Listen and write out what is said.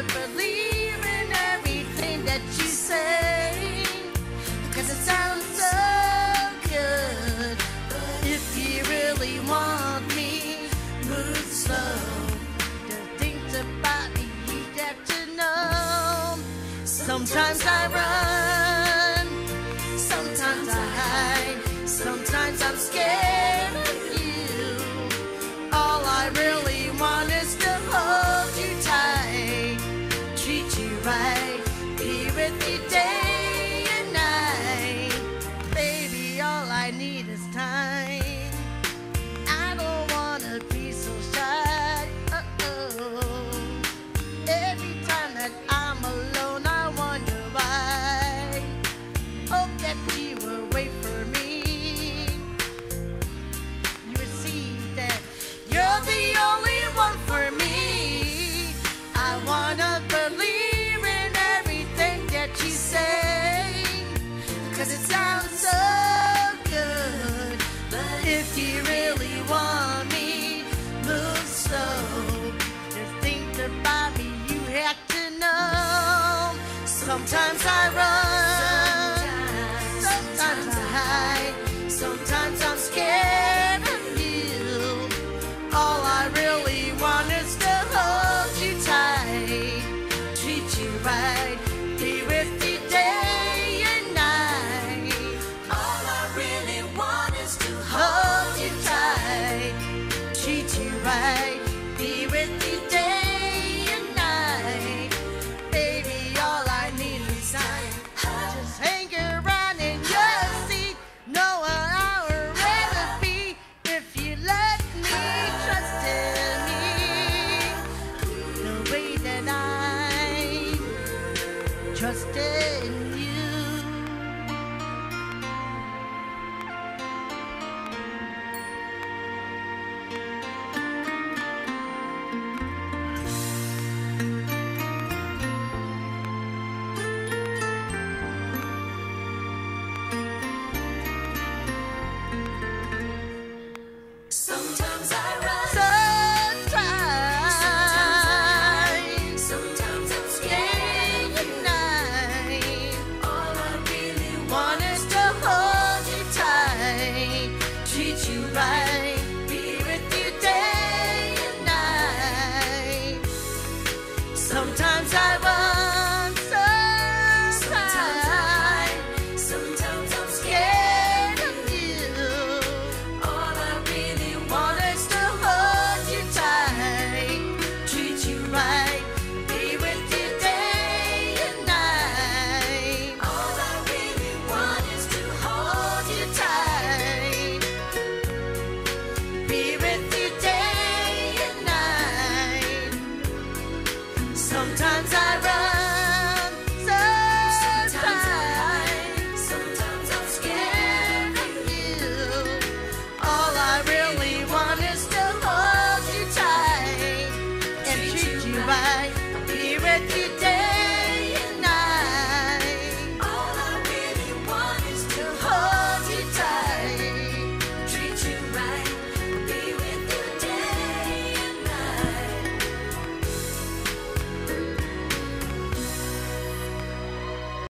wanna believe in everything that you say, 'cause it sounds so good. But if you really want me, move slow. The things about me you got to know. Sometimes I run, sometimes I hide, sometimes I'm scared of you. All I really want is to hold you tight, treat you right, be with you day and night. Baby, all I need is time. I don't wanna be so shy. Every time that I'm alone, I wonder why. Hope that you will wait for me. You see that you're the only one for me. I wanna believe in everything that you say, 'cause it sounds so good. But if you really want me, move slow. Just think about me, you have to know. Sometimes I run, sometimes I hide, sometimes I'm scared of you. All I really want is to hold you tight, treat you right, be with you day and night. All I really want is to hold you tight, treat you right, be with you day and night. Baby, all I need is time. Just hang around in your seat, know where I would rather be if you let me trust in me. The way that I trust in you. Sometimes I run, sometimes I'm scared at night. All I really want is to hold you tight, treat you right, be with you day and night. Sometimes I run, sometimes I'm scared of you. All I really want is to hold you tight, treat you right, be with you day and night. All I really want is to hold you tight, be with you day and night. Sometimes I run, sometimes I'm scared of you. All I really want is to hold you tight and treat you right, be with you